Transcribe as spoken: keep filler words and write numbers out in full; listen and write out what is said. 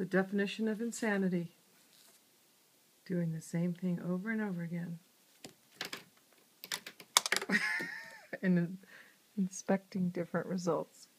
The definition of insanity. Doing the same thing over and over again. And inspecting different results.